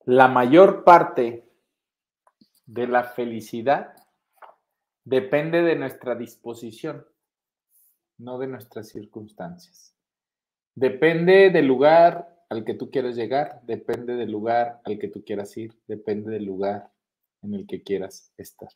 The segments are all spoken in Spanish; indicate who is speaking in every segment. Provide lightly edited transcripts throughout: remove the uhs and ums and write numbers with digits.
Speaker 1: La mayor parte de la felicidad depende de nuestra disposición, no de nuestras circunstancias. Depende del lugar al que tú quieras llegar, depende del lugar al que tú quieras ir, depende del lugar en el que quieras estar.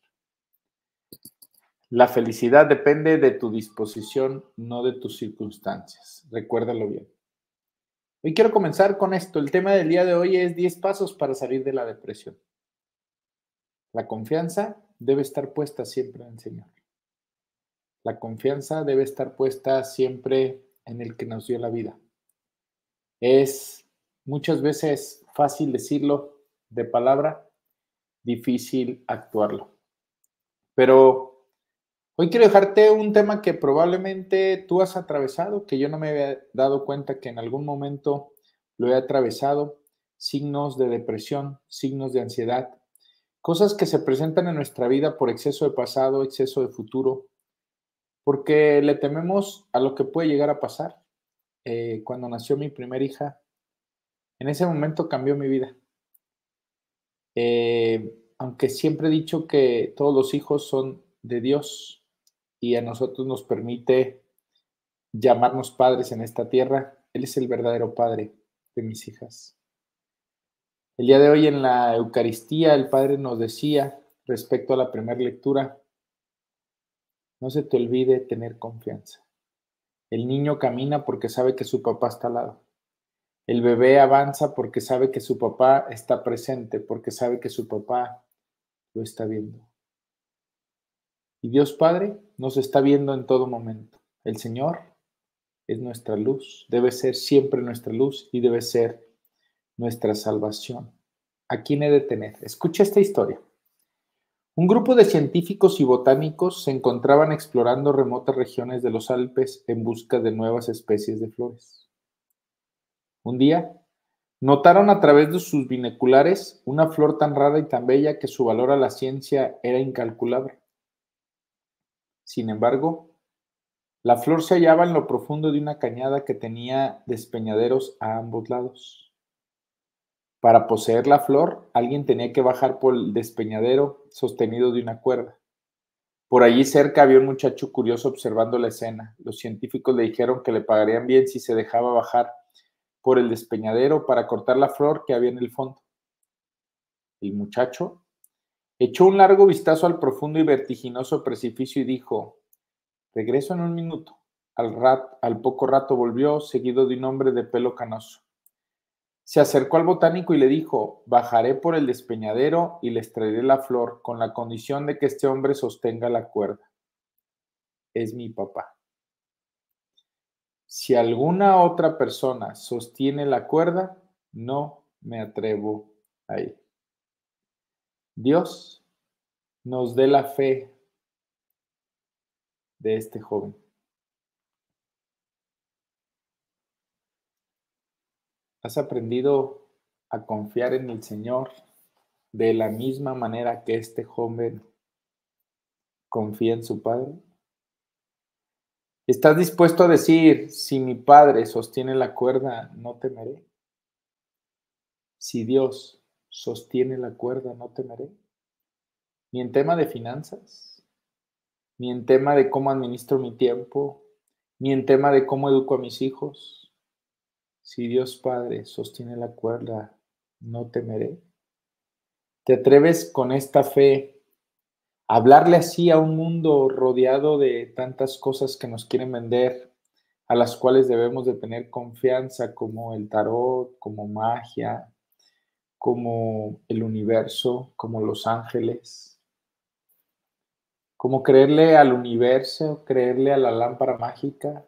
Speaker 1: La felicidad depende de tu disposición, no de tus circunstancias. Recuérdalo bien. Hoy quiero comenzar con esto. El tema del día de hoy es 10 pasos para salir de la depresión. La confianza debe estar puesta siempre en el Señor. La confianza debe estar puesta siempre en el que nos dio la vida. Es muchas veces fácil decirlo de palabra, difícil actuarlo. Pero hoy quiero dejarte un tema que probablemente tú has atravesado, que yo no me había dado cuenta que en algún momento lo he atravesado. Signos de depresión, signos de ansiedad, cosas que se presentan en nuestra vida por exceso de pasado, exceso de futuro, porque le tememos a lo que puede llegar a pasar. Cuando nació mi primera hija, en ese momento cambió mi vida. Aunque siempre he dicho que todos los hijos son de Dios y a nosotros nos permite llamarnos padres en esta tierra, Él es el verdadero padre de mis hijas. El día de hoy en la Eucaristía el Padre nos decía respecto a la primera lectura, no se te olvide tener confianza. El niño camina porque sabe que su papá está al lado. El bebé avanza porque sabe que su papá está presente, porque sabe que su papá lo está viendo. Y Dios Padre nos está viendo en todo momento. El Señor es nuestra luz, debe ser siempre nuestra luz y debe ser nuestra salvación. ¿A quién he de tener? Escucha esta historia. Un grupo de científicos y botánicos se encontraban explorando remotas regiones de los Alpes en busca de nuevas especies de flores. Un día, notaron a través de sus binoculares una flor tan rara y tan bella que su valor a la ciencia era incalculable. Sin embargo, la flor se hallaba en lo profundo de una cañada que tenía despeñaderos a ambos lados. Para poseer la flor, alguien tenía que bajar por el despeñadero sostenido de una cuerda. Por allí cerca había un muchacho curioso observando la escena. Los científicos le dijeron que le pagarían bien si se dejaba bajar por el despeñadero para cortar la flor que había en el fondo. El muchacho echó un largo vistazo al profundo y vertiginoso precipicio y dijo: regreso en un minuto. Al poco rato volvió, seguido de un hombre de pelo canoso. Se acercó al botánico y le dijo: bajaré por el despeñadero y les traeré la flor, con la condición de que este hombre sostenga la cuerda. Es mi papá. Si alguna otra persona sostiene la cuerda, no me atrevo a ir. Dios nos dé la fe de este joven. ¿Has aprendido a confiar en el Señor de la misma manera que este joven confía en su Padre? ¿Estás dispuesto a decir: si mi Padre sostiene la cuerda, no temeré? Si Dios sostiene la cuerda, no temeré. Ni en tema de finanzas, ni en tema de cómo administro mi tiempo, ni en tema de cómo educo a mis hijos. Si Dios Padre sostiene la cuerda, no temeré. ¿Te atreves con esta fe a hablarle así a un mundo rodeado de tantas cosas que nos quieren vender, a las cuales debemos de tener confianza, como el tarot, como magia, como el universo, como los ángeles? Como creerle al universo, creerle a la lámpara mágica.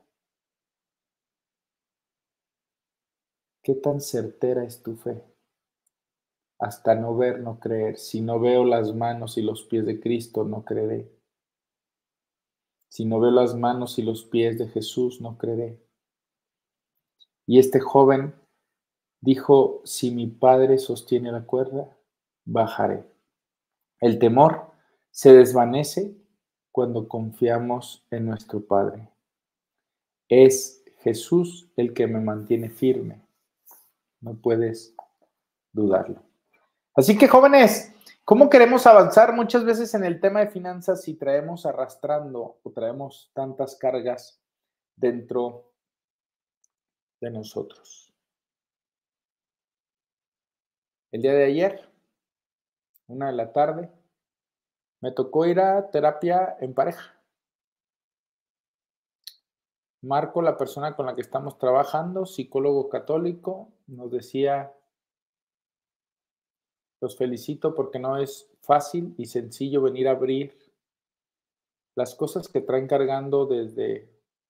Speaker 1: ¿Qué tan certera es tu fe? Hasta no ver, no creer. Si no veo las manos y los pies de Cristo, no creeré. Si no veo las manos y los pies de Jesús, no creeré. Y este joven dijo: si mi Padre sostiene la cuerda, bajaré. El temor se desvanece cuando confiamos en nuestro Padre. Es Jesús el que me mantiene firme. No puedes dudarlo. Así que jóvenes, ¿cómo queremos avanzar muchas veces en el tema de finanzas si traemos arrastrando o traemos tantas cargas dentro de nosotros? El día de ayer, 1 de la tarde, me tocó ir a terapia en pareja. Marco, la persona con la que estamos trabajando, psicólogo católico, nos decía: los felicito porque no es fácil y sencillo venir a abrir las cosas que traen cargando desde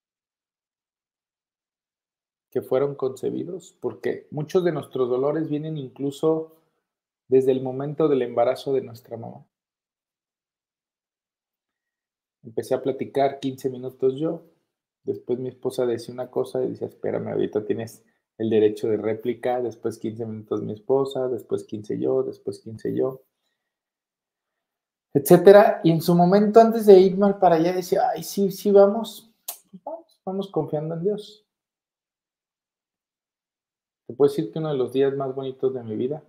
Speaker 1: que fueron concebidos, porque muchos de nuestros dolores vienen incluso desde el momento del embarazo de nuestra mamá. Empecé a platicar 15 minutos yo, después mi esposa decía una cosa y decía: espérame, ahorita tienes el derecho de réplica, después 15 minutos mi esposa, después 15 yo, después 15 yo, etcétera. Y en su momento, antes de irme para allá, decía: ay, sí, sí, vamos, vamos confiando en Dios. Te puedo decir que uno de los días más bonitos de mi vida,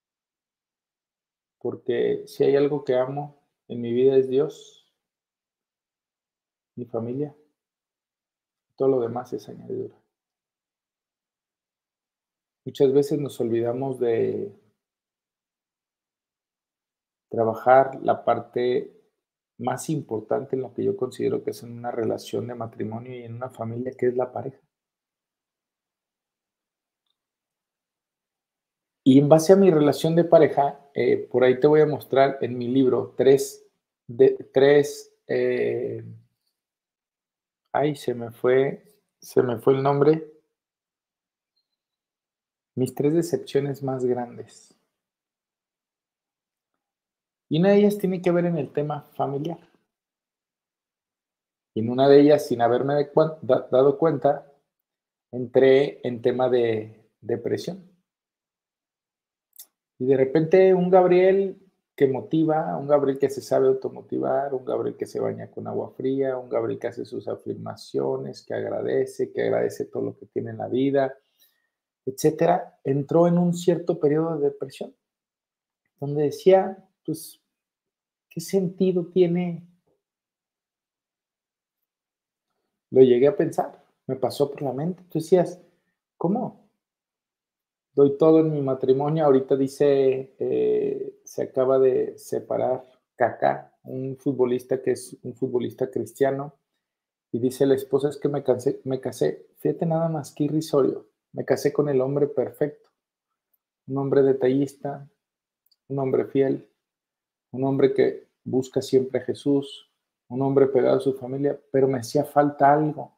Speaker 1: porque si hay algo que amo en mi vida es Dios, mi familia, todo lo demás es añadidura. Muchas veces nos olvidamos de trabajar la parte más importante en lo que yo considero que es en una relación de matrimonio y en una familia, que es la pareja. Y en base a mi relación de pareja, por ahí te voy a mostrar en mi libro ay, se me fue el nombre, mis 3 decepciones más grandes. Y una de ellas tiene que ver en el tema familiar. Y en una de ellas, sin haberme dado cuenta, entré en tema de depresión. Y de repente un Gabriel que motiva, un Gabriel que se sabe automotivar, un Gabriel que se baña con agua fría, un Gabriel que hace sus afirmaciones, que agradece todo lo que tiene en la vida, etcétera, entró en un cierto periodo de depresión, donde decía, pues, ¿qué sentido tiene? Lo llegué a pensar, me pasó por la mente. Tú decías, ¿cómo? Doy todo en mi matrimonio. Ahorita dice, se acaba de separar Kaká, un futbolista que es un futbolista cristiano, y dice la esposa: es que me casé, fíjate nada más que irrisorio, me casé con el hombre perfecto, un hombre detallista, un hombre fiel, un hombre que busca siempre a Jesús, un hombre pegado a su familia, pero me hacía falta algo.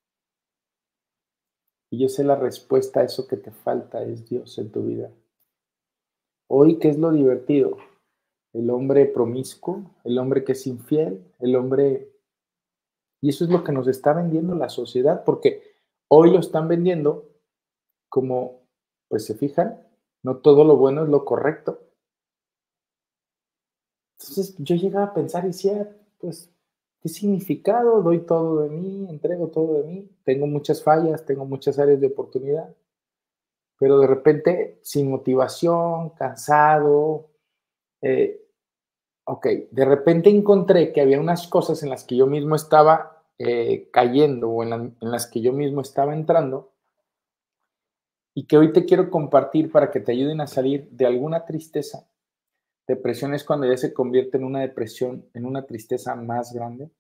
Speaker 1: Y yo sé la respuesta a eso que te falta es Dios en tu vida. Hoy, ¿qué es lo divertido? El hombre promiscuo, el hombre que es infiel, el hombre... Y eso es lo que nos está vendiendo la sociedad, porque hoy lo están vendiendo como, pues se fijan, no todo lo bueno es lo correcto. Entonces yo llegaba a pensar y decía, pues, ¿qué significado? Doy todo de mí, entrego todo de mí, tengo muchas fallas, tengo muchas áreas de oportunidad, pero de repente sin motivación, cansado, eh, ok, de repente encontré que había unas cosas en las que yo mismo estaba cayendo o en las que yo mismo estaba entrando y que hoy te quiero compartir para que te ayuden a salir de alguna tristeza. Depresión es cuando ya se convierte en una depresión, en una tristeza más grande.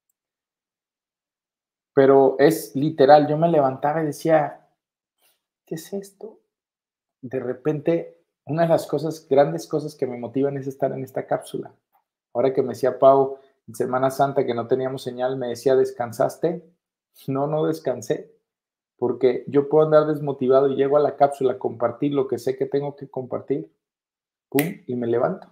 Speaker 1: Pero es literal, yo me levantaba y decía, ¿qué es esto? De repente, una de las cosas, grandes cosas que me motivan es estar en esta cápsula. Ahora que me decía Pau en Semana Santa que no teníamos señal, me decía, ¿descansaste? No, no descansé, porque yo puedo andar desmotivado y llego a la cápsula a compartir lo que sé que tengo que compartir, pum, y me levanto.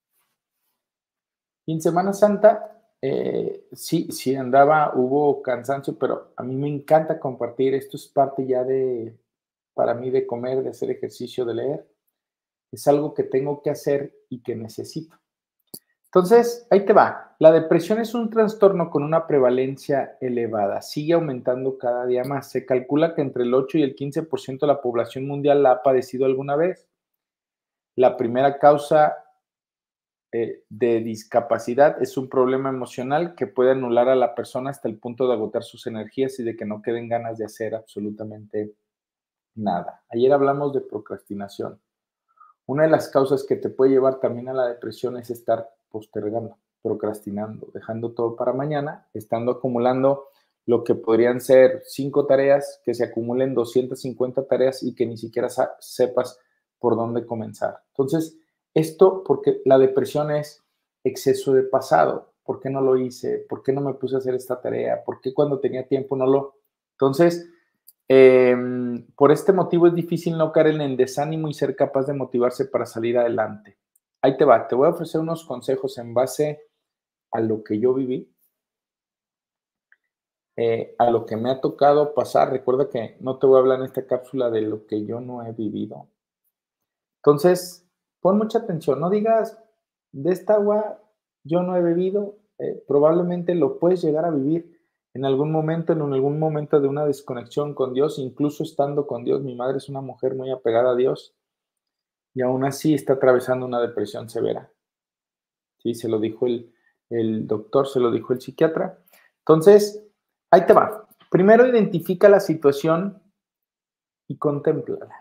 Speaker 1: Y en Semana Santa, sí andaba, hubo cansancio, pero a mí me encanta compartir. Esto es parte ya para mí, de comer, de hacer ejercicio, de leer. Es algo que tengo que hacer y que necesito. Entonces, ahí te va. La depresión es un trastorno con una prevalencia elevada. Sigue aumentando cada día más. Se calcula que entre el 8 y el 15% de la población mundial la ha padecido alguna vez. La primera causa de discapacidad es un problema emocional que puede anular a la persona hasta el punto de agotar sus energías y de que no queden ganas de hacer absolutamente nada. Ayer hablamos de procrastinación. Una de las causas que te puede llevar también a la depresión es estar postergando, procrastinando, dejando todo para mañana, estando acumulando lo que podrían ser 5 tareas, que se acumulen 250 tareas y que ni siquiera sepas por dónde comenzar. Entonces, esto porque la depresión es exceso de pasado. ¿Por qué no lo hice? ¿Por qué no me puse a hacer esta tarea? ¿Por qué cuando tenía tiempo no lo...? Entonces, por este motivo es difícil no caer en el desánimo y ser capaz de motivarse para salir adelante. Ahí te va, te voy a ofrecer unos consejos en base a lo que yo viví, a lo que me ha tocado pasar. Recuerda que no te voy a hablar en esta cápsula de lo que yo no he vivido. Entonces, pon mucha atención, no digas, de esta agua yo no he bebido, probablemente lo puedes llegar a vivir en algún momento de una desconexión con Dios, incluso estando con Dios. Mi madre es una mujer muy apegada a Dios y aún así está atravesando una depresión severa. Sí, se lo dijo el doctor, se lo dijo el psiquiatra. Entonces, ahí te va. Primero identifica la situación y contémplala.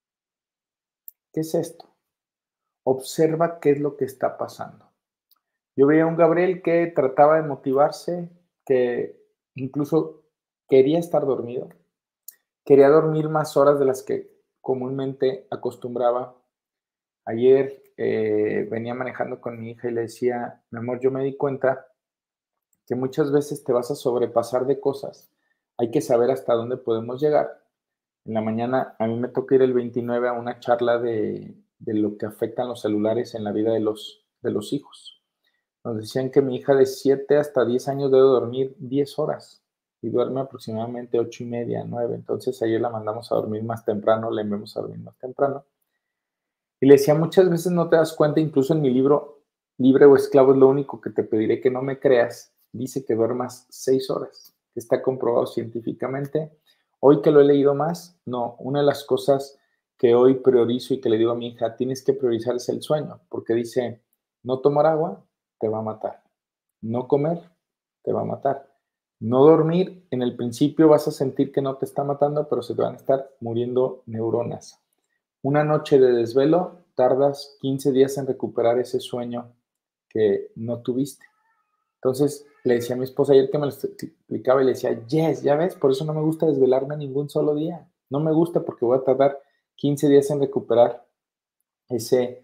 Speaker 1: ¿Qué es esto? Observa qué es lo que está pasando. Yo veía a un Gabriel que trataba de motivarse, que incluso quería estar dormido, quería dormir más horas de las que comúnmente acostumbraba. Ayer venía manejando con mi hija y le decía, mi amor, yo me di cuenta que muchas veces te vas a sobrepasar de cosas. Hay que saber hasta dónde podemos llegar. En la mañana a mí me toca ir el 29 a una charla de lo que afectan los celulares en la vida de los hijos. Nos decían que mi hija de 7 hasta 10 años debe dormir 10 horas y duerme aproximadamente 8 y media, 9. Entonces ayer la mandamos a dormir más temprano, la enviamos a dormir más temprano. Y le decía, muchas veces no te das cuenta, incluso en mi libro, Libre o Esclavo es lo único que te pediré que no me creas, dice que duermas 6 horas, que está comprobado científicamente. Hoy que lo he leído más, no, una de las cosas que hoy priorizo y que le digo a mi hija, tienes que priorizar es el sueño, porque dice, no tomar agua te va a matar, no comer te va a matar, no dormir, en el principio vas a sentir que no te está matando, pero se te van a estar muriendo neuronas. Una noche de desvelo, tardas 15 días en recuperar ese sueño que no tuviste. Entonces, le decía a mi esposa ayer que me lo explicaba y le decía, yes, ya ves, por eso no me gusta desvelarme ningún solo día. No me gusta porque voy a tardar 15 días en recuperar ese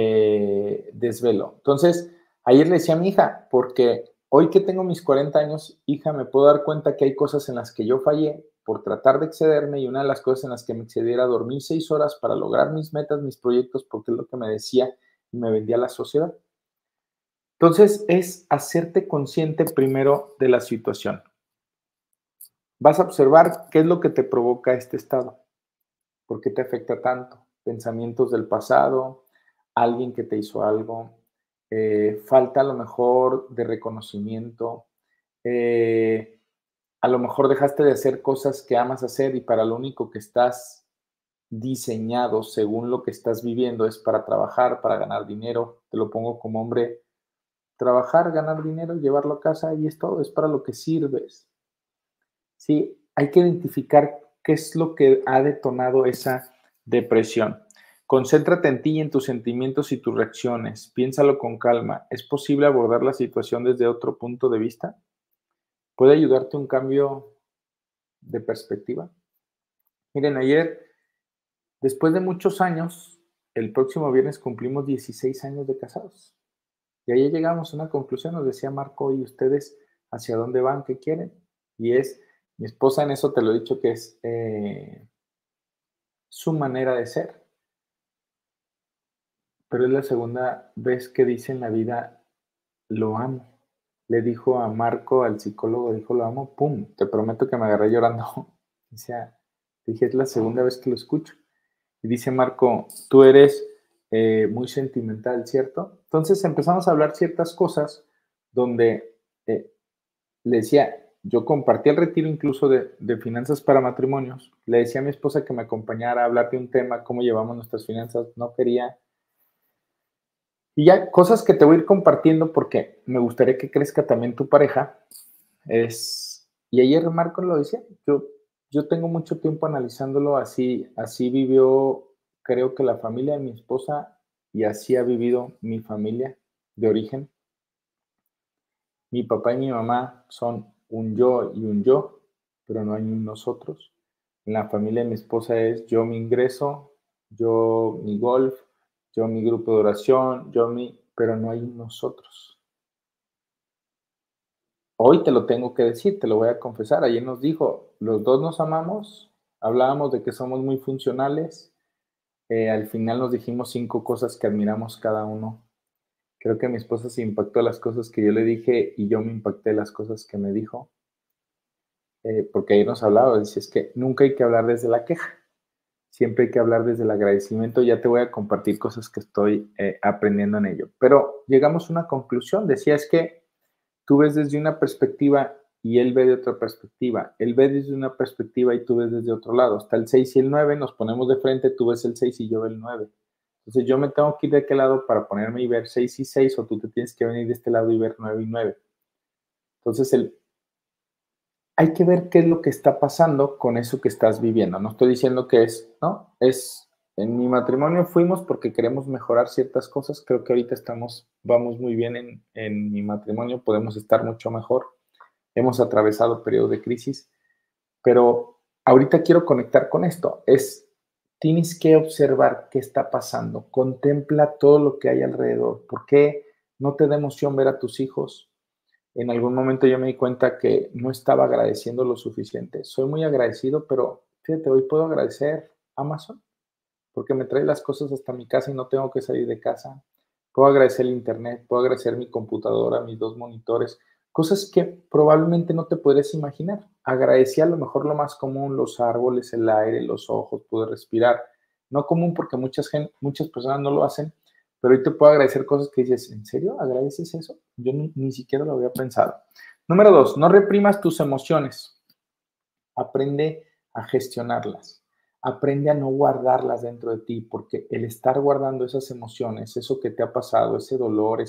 Speaker 1: desvelo. Entonces, ayer le decía a mi hija, porque hoy que tengo mis 40 años, hija, me puedo dar cuenta que hay cosas en las que yo fallé por tratar de excederme y una de las cosas en las que me excedí era dormir 6 horas para lograr mis metas, mis proyectos, porque es lo que me decía y me vendía la sociedad. Entonces, es hacerte consciente primero de la situación. Vas a observar qué es lo que te provoca este estado, por qué te afecta tanto, pensamientos del pasado, alguien que te hizo algo, falta a lo mejor de reconocimiento, a lo mejor dejaste de hacer cosas que amas hacer y para lo único que estás diseñado según lo que estás viviendo es para trabajar, para ganar dinero. Te lo pongo como hombre, trabajar, ganar dinero, llevarlo a casa y es todo, es para lo que sirves. Sí, hay que identificar qué es lo que ha detonado esa depresión. Concéntrate en ti y en tus sentimientos y tus reacciones. Piénsalo con calma. ¿Es posible abordar la situación desde otro punto de vista? ¿Puede ayudarte un cambio de perspectiva? Miren, ayer, después de muchos años, el próximo viernes cumplimos 16 años de casados. Y ahí llegamos a una conclusión, nos decía Marco, ¿y ustedes hacia dónde van? ¿Qué quieren? Y es, mi esposa en eso te lo he dicho que es su manera de ser. Pero es la segunda vez que dice en la vida, lo amo. Le dijo a Marco, al psicólogo, dijo, lo amo, pum, te prometo que me agarré llorando. O sea, dije, es la segunda vez que lo escucho. Y dice Marco, tú eres muy sentimental, ¿cierto? Entonces empezamos a hablar ciertas cosas donde le decía, yo compartí el retiro incluso de finanzas para matrimonios. Le decía a mi esposa que me acompañara a hablar de un tema, cómo llevamos nuestras finanzas. No quería. Y ya cosas que te voy a ir compartiendo porque me gustaría que crezca también tu pareja y ayer Marco lo decía, yo tengo mucho tiempo analizándolo así vivió, creo que la familia de mi esposa y así ha vivido mi familia de origen. Mi papá y mi mamá son un yo y un yo, pero no hay un nosotros. En la familia de mi esposa es yo mi ingreso, yo mi golf, yo mi grupo de oración, pero no hay un nosotros. Hoy te lo tengo que decir, te lo voy a confesar. Ayer nos dijo, los dos nos amamos, hablábamos de que somos muy funcionales. Al final nos dijimos 5 cosas que admiramos cada uno. Creo que mi esposa se impactó de las cosas que yo le dije y yo me impacté de las cosas que me dijo. Porque ayer nos hablaba, dice, es que nunca hay que hablar desde la queja, siempre hay que hablar desde el agradecimiento. Ya te voy a compartir cosas que estoy aprendiendo en ello. Pero llegamos a una conclusión, decía, es que tú ves desde una perspectiva y él ve de otra perspectiva. Él ve desde una perspectiva y tú ves desde otro lado. Está el 6 y el 9, nos ponemos de frente, tú ves el 6 y yo veo el 9. Entonces yo me tengo que ir de aquel lado para ponerme y ver 6 y 6, o tú te tienes que venir de este lado y ver 9 y 9. Entonces hay que ver qué es lo que está pasando con eso que estás viviendo. No estoy diciendo que no, en mi matrimonio fuimos porque queremos mejorar ciertas cosas. Creo que ahorita vamos muy bien en mi matrimonio, podemos estar mucho mejor. Hemos atravesado periodos de crisis, pero ahorita quiero conectar con esto. Tienes que observar qué está pasando. Contempla todo lo que hay alrededor. ¿Por qué no te da emoción ver a tus hijos? En algún momento yo me di cuenta que no estaba agradeciendo lo suficiente. Soy muy agradecido, pero fíjate, hoy puedo agradecer Amazon porque me trae las cosas hasta mi casa y no tengo que salir de casa. Puedo agradecer el internet, puedo agradecer mi computadora, mis 2 monitores, cosas que probablemente no te podrías imaginar. Agradecí a lo mejor lo más común, los árboles, el aire, los ojos, poder respirar. No común porque muchas personas no lo hacen, pero hoy te puedo agradecer cosas que dices, ¿en serio agradeces eso? Yo ni siquiera lo había pensado. Número 2, no reprimas tus emociones. Aprende a gestionarlas. Aprende a no guardarlas dentro de ti, porque el estar guardando esas emociones, eso que te ha pasado, ese dolor,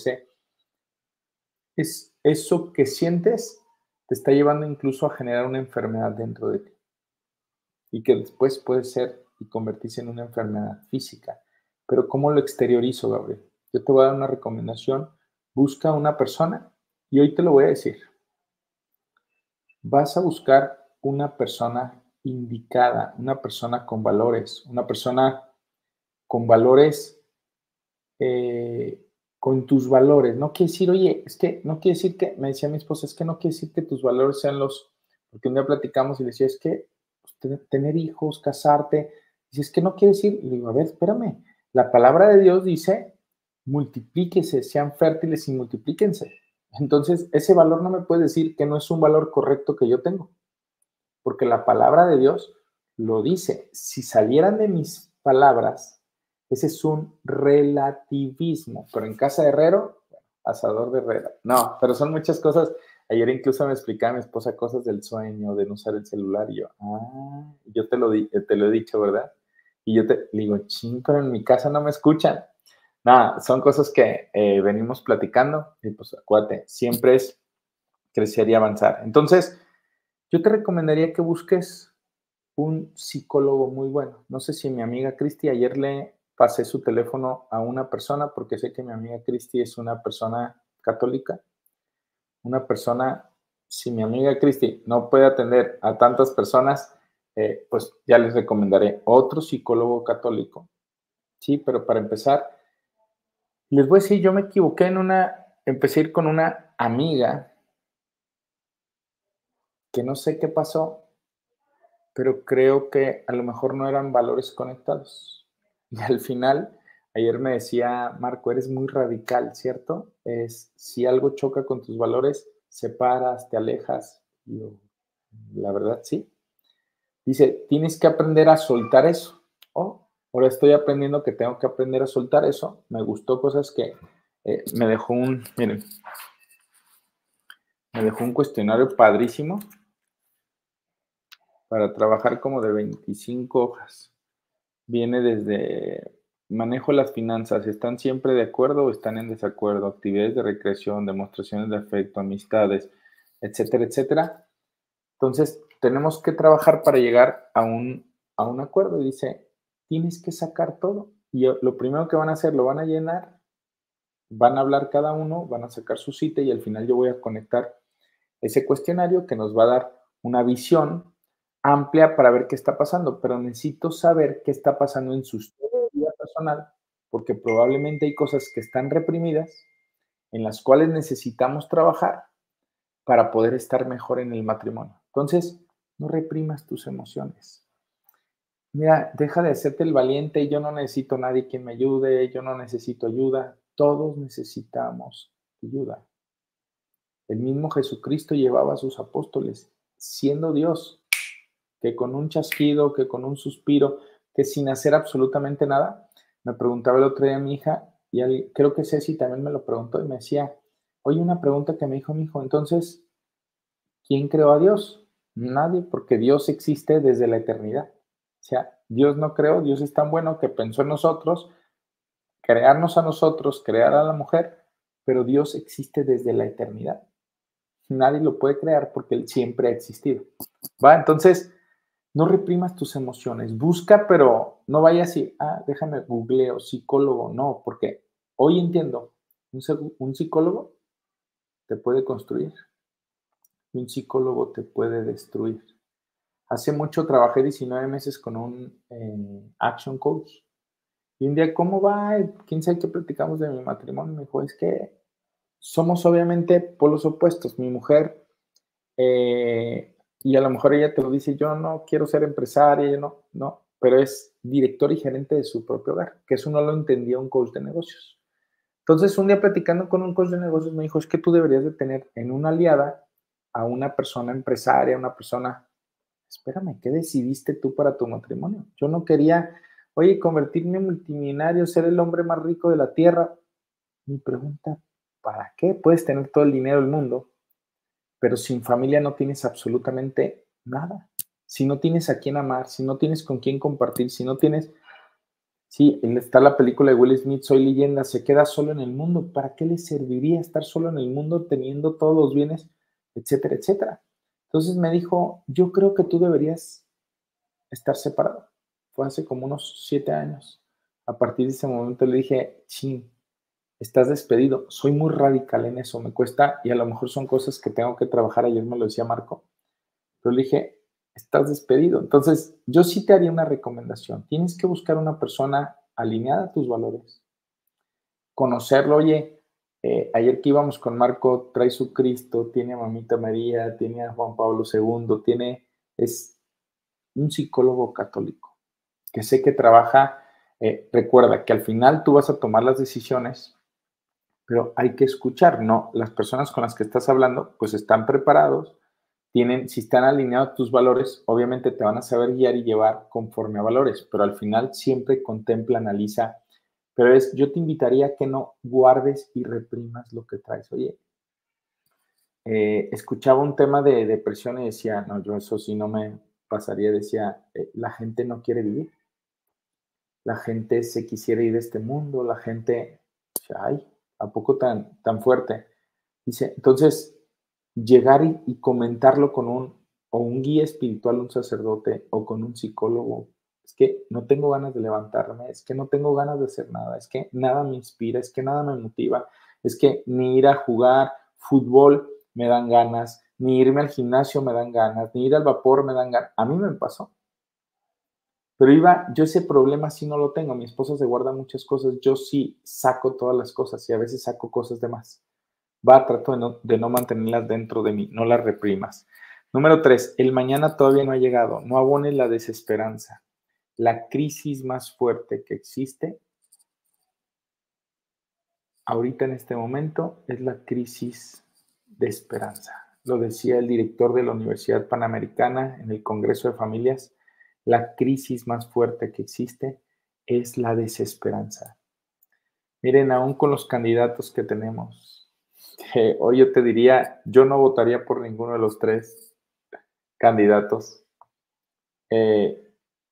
Speaker 1: eso que sientes, te está llevando incluso a generar una enfermedad dentro de ti y que después puede ser y convertirse en una enfermedad física. Pero ¿cómo lo exteriorizo, Gabriel? Yo te voy a dar una recomendación. Busca una persona y hoy te lo voy a decir. Vas a buscar una persona indicada, una persona con valores, una persona con valores, con tus valores. No quiere decir, oye, es que no quiere decir que, me decía mi esposa, es que no quiere decir que tus valores sean porque un día platicamos y le decía, es que tener hijos, casarte, dice, es que no quiere decir, y le digo, a ver, espérame, la palabra de Dios dice, multiplíquese, sean fértiles y multiplíquense. Entonces, ese valor no me puede decir que no es un valor correcto que yo tengo, porque la palabra de Dios lo dice. Si salieran de mis palabras, ese es un relativismo, pero en casa de herrero, asador de herrera. No, pero son muchas cosas. Ayer incluso me explicaba mi esposa cosas del sueño, de no usar el celular, y yo te lo he dicho, ¿verdad? Y yo le digo, ching, pero en mi casa no me escuchan. Nada, son cosas que venimos platicando y pues acuérdate, siempre es crecer y avanzar. Entonces, yo te recomendaría que busques un psicólogo muy bueno. No sé si mi amiga Cristi, ayer le pasé su teléfono a una persona porque sé que mi amiga Cristi es una persona católica, una persona, si mi amiga Cristi no puede atender a tantas personas, pues ya les recomendaré otro psicólogo católico. Sí, pero para empezar, les voy a decir, yo me equivoqué empecé a ir con una amiga que no sé qué pasó, pero creo que a lo mejor no eran valores conectados. Y al final, ayer me decía, Marco, eres muy radical, ¿cierto? Si algo choca con tus valores, separas, te alejas. Y yo, la verdad, sí. Dice, tienes que aprender a soltar eso. Ahora estoy aprendiendo que tengo que aprender a soltar eso. Me gustó cosas que miren, me dejó un cuestionario padrísimo para trabajar como de 25 hojas. Viene desde manejo las finanzas, ¿están siempre de acuerdo o están en desacuerdo? Actividades de recreación, demostraciones de afecto, amistades, etcétera, etcétera. Entonces, tenemos que trabajar para llegar a un acuerdo. Y dice, tienes que sacar todo. Y lo primero que van a hacer, lo van a llenar, van a hablar cada uno, van a sacar su cita y al final yo voy a conectar ese cuestionario que nos va a dar una visión amplia para ver qué está pasando, pero necesito saber qué está pasando en su vida personal, porque probablemente hay cosas que están reprimidas, en las cuales necesitamos trabajar para poder estar mejor en el matrimonio. Entonces, no reprimas tus emociones. Mira, deja de hacerte el valiente, yo no necesito a nadie quien me ayude, yo no necesito ayuda, todos necesitamos ayuda. El mismo Jesucristo llevaba a sus apóstoles, siendo Dios, que con un chasquido, que con un suspiro, que sin hacer absolutamente nada. Me preguntaba el otro día mi hija, y creo que Ceci también me lo preguntó, y me decía, oye, una pregunta que me dijo mi hijo, entonces, ¿quién creó a Dios? Nadie, porque Dios existe desde la eternidad. O sea, Dios no creó, Dios es tan bueno que pensó en nosotros, crearnos a nosotros, crear a la mujer, pero Dios existe desde la eternidad. Nadie lo puede crear porque Él siempre ha existido. ¿Va? Entonces, no reprimas tus emociones. Busca, pero no vayas y, déjame googleo, psicólogo. No, porque hoy entiendo, un psicólogo te puede construir y un psicólogo te puede destruir. Hace mucho trabajé 19 meses con un action coach. Y un día, ¿cómo va? ¿Quién sabe qué platicamos de mi matrimonio? Me dijo, es que somos obviamente polos opuestos. Mi mujer, y a lo mejor ella te lo dice, yo no quiero ser empresaria, yo no, pero es director y gerente de su propio hogar, que eso no lo entendía un coach de negocios. Entonces, un día platicando con un coach de negocios me dijo, es que tú deberías de tener en una aliada a una persona empresaria, una persona. Espérame, ¿qué decidiste tú para tu matrimonio? Yo no quería, oye, convertirme en multimillonario, ser el hombre más rico de la tierra. Mi pregunta, ¿para qué? Puedes tener todo el dinero del mundo, pero sin familia no tienes absolutamente nada. Si no tienes a quién amar, si no tienes con quién compartir, si no tienes, sí, está la película de Will Smith, Soy Leyenda, se queda solo en el mundo. ¿Para qué le serviría estar solo en el mundo teniendo todos los bienes, etcétera, etcétera? Entonces me dijo, yo creo que tú deberías estar separado. Fue hace como unos 7 años. A partir de ese momento le dije, chin, estás despedido. Soy muy radical en eso, me cuesta, y a lo mejor son cosas que tengo que trabajar. Ayer me lo decía Marco, pero le dije, estás despedido. Entonces, yo sí te haría una recomendación. Tienes que buscar una persona alineada a tus valores, conocerlo. Oye, ayer que íbamos con Marco, trae su Cristo, tiene a Mamita María, tiene a Juan Pablo II, es un psicólogo católico que sé que trabaja. Recuerda que al final tú vas a tomar las decisiones, pero hay que escuchar, ¿no? Las personas con las que estás hablando, pues están preparados, si están alineados tus valores, obviamente te van a saber guiar y llevar conforme a valores, pero al final siempre contempla, analiza. Pero yo te invitaría a que no guardes y reprimas lo que traes. Oye, escuchaba un tema de depresión y decía, no, yo eso sí no me pasaría, decía, la gente no quiere vivir. La gente se quisiera ir de este mundo, la gente, ay, ¿a poco tan fuerte? Dice, entonces, llegar y comentarlo con un guía espiritual, un sacerdote, o con un psicólogo, es que no tengo ganas de levantarme, es que no tengo ganas de hacer nada, es que nada me inspira, es que nada me motiva, es que ni ir a jugar fútbol me dan ganas, ni irme al gimnasio me dan ganas, ni ir al vapor me dan ganas. A mí me pasó. Pero yo ese problema sí no lo tengo. Mi esposa se guarda muchas cosas. Yo sí saco todas las cosas y a veces saco cosas de más. Trato de no mantenerlas dentro de mí. No las reprimas. Número 3, el mañana todavía no ha llegado. No abones la desesperanza. La crisis más fuerte que existe ahorita en este momento es la crisis de esperanza. Lo decía el director de la Universidad Panamericana en el Congreso de Familias. La crisis más fuerte que existe es la desesperanza. Miren, aún con los candidatos que tenemos, hoy yo te diría, yo no votaría por ninguno de los 3 candidatos.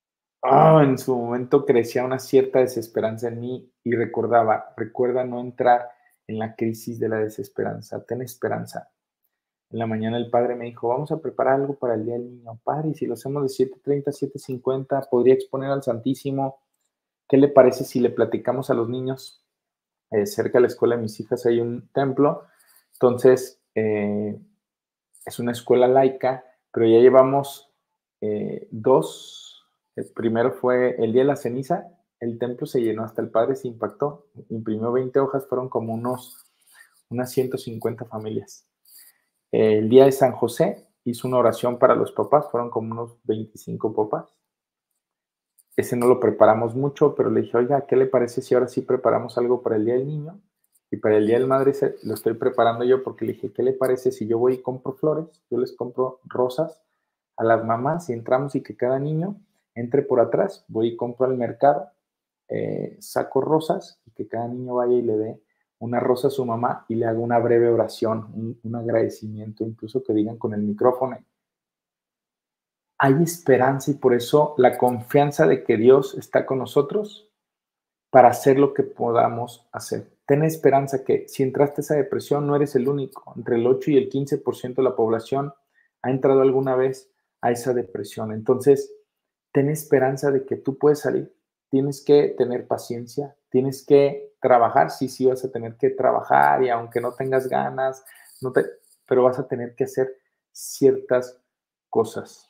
Speaker 1: en su momento crecía una cierta desesperanza en mí y recuerda no entrar en la crisis de la desesperanza, ten esperanza. En la mañana el padre me dijo, vamos a preparar algo para el Día del Niño. Padre, y si lo hacemos de 7:30 a 7:50, podría exponer al Santísimo. ¿Qué le parece si le platicamos a los niños? Cerca de la escuela de mis hijas hay un templo, entonces es una escuela laica, pero ya llevamos dos. El primero fue el día de la ceniza, el templo se llenó hasta el padre se impactó, imprimió 20 hojas, fueron como unas 150 familias. El día de San José hizo una oración para los papás, fueron como unos 25 papás. Ese no lo preparamos mucho, pero le dije, oiga, ¿qué le parece si ahora sí preparamos algo para el Día del Niño? Y para el Día del Madre lo estoy preparando yo porque le dije, ¿qué le parece si yo voy y compro flores? Yo les compro rosas a las mamás y entramos y que cada niño entre por atrás. Voy y compro al mercado, saco rosas y que cada niño vaya y le dé una rosa a su mamá y le haga una breve oración, un agradecimiento, incluso que digan con el micrófono, hay esperanza y por eso la confianza de que Dios está con nosotros para hacer lo que podamos hacer. Ten esperanza que si entraste a esa depresión no eres el único. Entre el 8 y el 15% de la población ha entrado alguna vez a esa depresión. Entonces, ten esperanza de que tú puedes salir. Tienes que tener paciencia, tienes que trabajar. Sí, vas a tener que trabajar y aunque no tengas ganas, pero vas a tener que hacer ciertas cosas.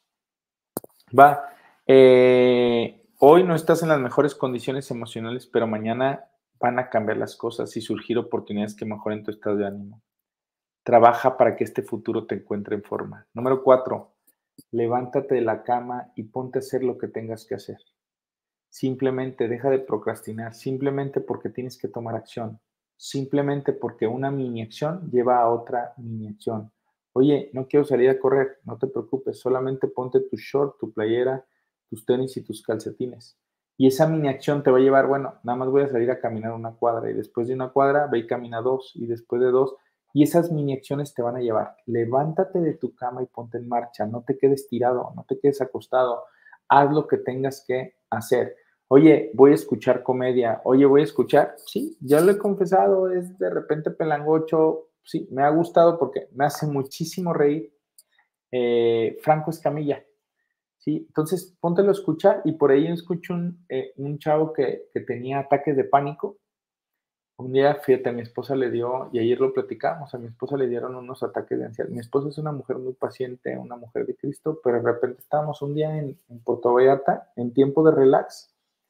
Speaker 1: Hoy no estás en las mejores condiciones emocionales, pero mañana van a cambiar las cosas y surgir oportunidades que mejoren tu estado de ánimo. Trabaja para que este futuro te encuentre en forma. Número 4, levántate de la cama y ponte a hacer lo que tengas que hacer. Simplemente deja de procrastinar, simplemente porque tienes que tomar acción, simplemente porque una mini acción lleva a otra mini acción. Oye, no quiero salir a correr, no te preocupes, solamente ponte tu short, tu playera, tus tenis y tus calcetines. Y esa mini acción te va a llevar, bueno, nada más voy a salir a caminar una cuadra y después de una cuadra ve y camina dos y después de dos. Y esas mini acciones te van a llevar. Levántate de tu cama y ponte en marcha, no te quedes tirado, no te quedes acostado, haz lo que tengas que hacer. Oye, voy a escuchar comedia. Oye, voy a escuchar. Sí, ya lo he confesado, es de repente pelangocho. Sí, me ha gustado porque me hace muchísimo reír. Franco Escamilla. Sí, entonces póntelo a escuchar y por ahí escucho un chavo que tenía ataques de pánico. Un día, fíjate, a mi esposa le dio, y ayer lo platicamos, a mi esposa le dieron unos ataques de ansiedad. Mi esposa es una mujer muy paciente, una mujer de Cristo, pero de repente estábamos un día en Puerto Vallarta, en tiempo de relax,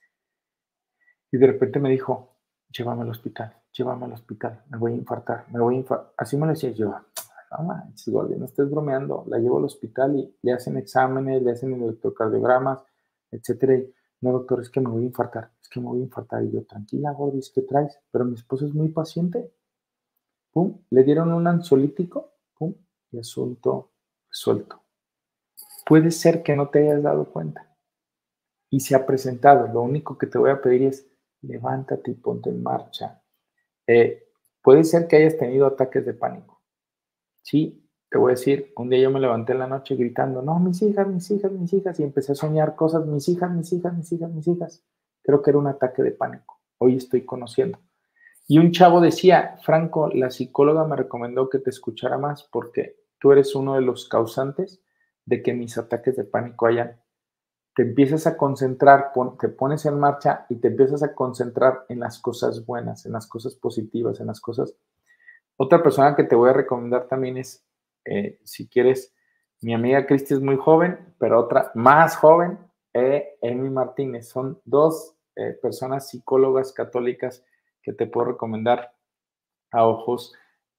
Speaker 1: y de repente me dijo, llévame al hospital, me voy a infartar, me voy a infartar. Así me lo decía yo, no manches, Gordy, no estés bromeando. La llevo al hospital y le hacen exámenes, le hacen electrocardiogramas, etcétera. Y, no, doctor, es que me voy a infartar, es que me voy a infartar. Y yo, tranquila, Gordy, ¿qué traes? Pero mi esposa es muy paciente. Pum, le dieron un ansiolítico, pum, y asunto resuelto. Puede ser que no te hayas dado cuenta y se ha presentado. Lo único que te voy a pedir es levántate y ponte en marcha. Puede ser que hayas tenido ataques de pánico. Sí, te voy a decir, un día yo me levanté en la noche gritando, no, mis hijas, mis hijas, mis hijas, y empecé a soñar cosas, mis hijas, mis hijas, mis hijas, mis hijas. Creo que era un ataque de pánico. Hoy estoy conociendo. Y un chavo decía, Franco, la psicóloga me recomendó que te escuchara más porque tú eres uno de los causantes de que mis ataques de pánico hayan. Te empiezas a concentrar, te pones en marcha y te empiezas a concentrar en las cosas buenas, en las cosas positivas, en las cosas. Otra persona que te voy a recomendar también es, si quieres, mi amiga Cristi es muy joven, pero otra más joven, Amy Martínez. Son dos personas psicólogas católicas que te puedo recomendar a ojos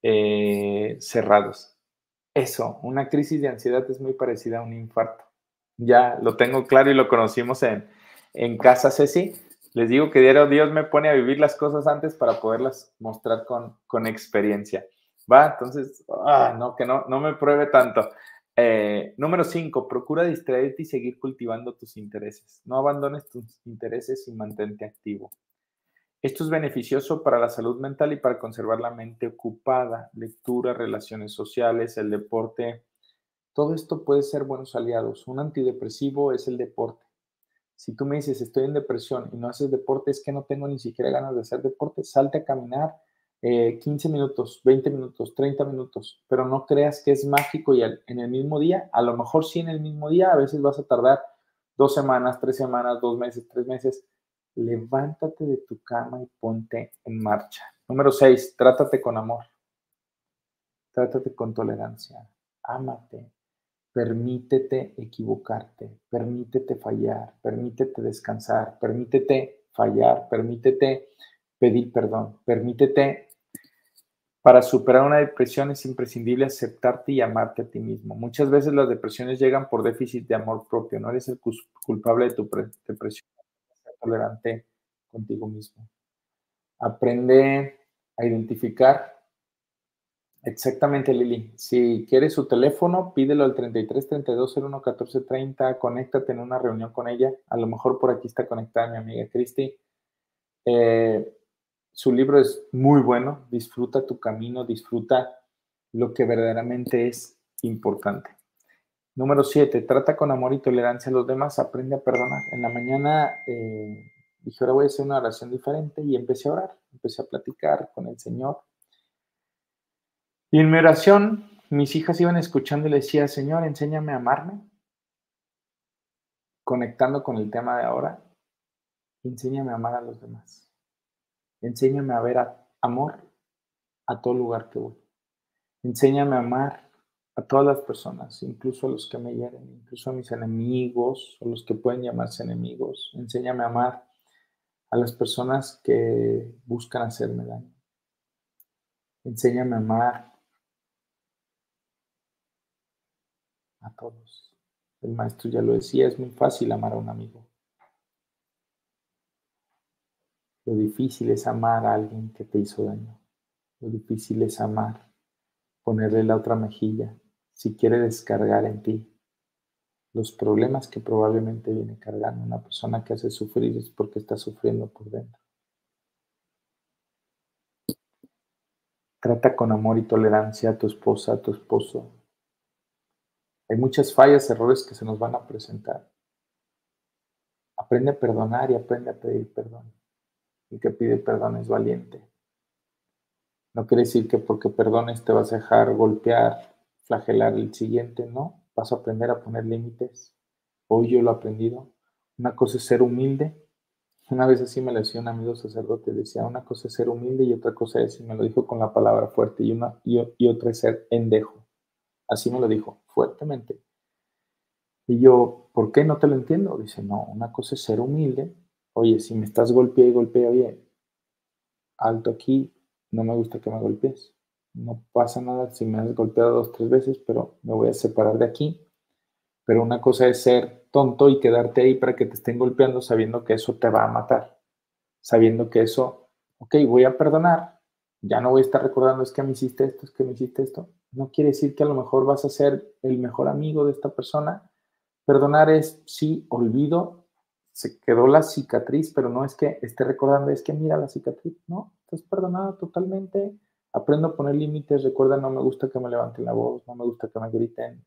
Speaker 1: cerrados. Eso, una crisis de ansiedad es muy parecida a un infarto. Ya lo tengo claro y lo conocimos en casa, Ceci. Les digo que Dios me pone a vivir las cosas antes para poderlas mostrar con experiencia. ¿Va? Entonces, no, que no me pruebe tanto. Número 5, procura distraerte y seguir cultivando tus intereses. No abandones tus intereses y mantente activo. Esto es beneficioso para la salud mental y para conservar la mente ocupada. Lectura, relaciones sociales, el deporte. Todo esto puede ser buenos aliados. Un antidepresivo es el deporte. Si tú me dices, estoy en depresión y no haces deporte, es que no tengo ni siquiera ganas de hacer deporte, salte a caminar 15 minutos, 20 minutos, 30 minutos, pero no creas que es mágico y en el mismo día, a lo mejor sí en el mismo día, a veces vas a tardar 2 semanas, 3 semanas, 2 meses, 3 meses. Levántate de tu cama y ponte en marcha. Número 6, trátate con amor, trátate con tolerancia, ámate, permítete equivocarte, permítete fallar, permítete descansar, permítete fallar, permítete pedir perdón, permítete. Para superar una depresión es imprescindible aceptarte y amarte a ti mismo. Muchas veces las depresiones llegan por déficit de amor propio. No eres el culpable de tu depresión. Ser tolerante contigo mismo. Aprende a identificar. Exactamente, Lili. Si quieres su teléfono, pídelo al 33 32 01 14 30. Conéctate en una reunión con ella. A lo mejor por aquí está conectada mi amiga Cristi. Su libro es muy bueno. Disfruta tu camino, disfruta lo que verdaderamente es importante. Número 7, trata con amor y tolerancia a los demás. Aprende a perdonar. En la mañana dije, ahora voy a hacer una oración diferente y empecé a orar. Empecé a platicar con el Señor. Y en mi oración, mis hijas iban escuchando y le decía, Señor, enséñame a amarme, conectando con el tema de ahora, enséñame a amar a los demás. Enséñame a ver amor a todo lugar que voy. Enséñame a amar a todas las personas, incluso a los que me hieren, incluso a mis enemigos, o los que pueden llamarse enemigos. Enséñame a amar a las personas que buscan hacerme daño. Enséñame a amar a todos. El maestro ya lo decía, es muy fácil amar a un amigo. Lo difícil es amar a alguien que te hizo daño. Lo difícil es amar, ponerle la otra mejilla, si quiere descargar en ti los problemas que probablemente viene cargando. Una persona que hace sufrir es porque está sufriendo por dentro. Trata con amor y tolerancia a tu esposa, a tu esposo. Hay muchas fallas, errores que se nos van a presentar. Aprende a perdonar y aprende a pedir perdón. El que pide perdón es valiente. No quiere decir que porque perdones te vas a dejar golpear, flagelar el siguiente, no. Vas a aprender a poner límites. Hoy yo lo he aprendido. Una cosa es ser humilde. Una vez así me lo decía un amigo sacerdote, decía, una cosa es ser humilde y otra cosa es, y me lo dijo con la palabra fuerte, y otra es ser endejo. Así me lo dijo, fuertemente. Y yo, ¿por qué? No te lo entiendo. Dice, no, una cosa es ser humilde. Oye, si me estás golpeando y golpea, oye, alto aquí, no me gusta que me golpees. No pasa nada si me has golpeado 2, 3 veces, pero me voy a separar de aquí. Pero una cosa es ser tonto y quedarte ahí para que te estén golpeando sabiendo que eso te va a matar. Sabiendo que eso, ok, voy a perdonar, ya no voy a estar recordando es que me hiciste esto, es que me hiciste esto. No quiere decir que a lo mejor vas a ser el mejor amigo de esta persona. Perdonar es, sí, olvido, se quedó la cicatriz, pero no es que esté recordando, es que mira la cicatriz, no, estás perdonada totalmente. Aprendo a poner límites, recuerda, no me gusta que me levanten la voz, no me gusta que me griten,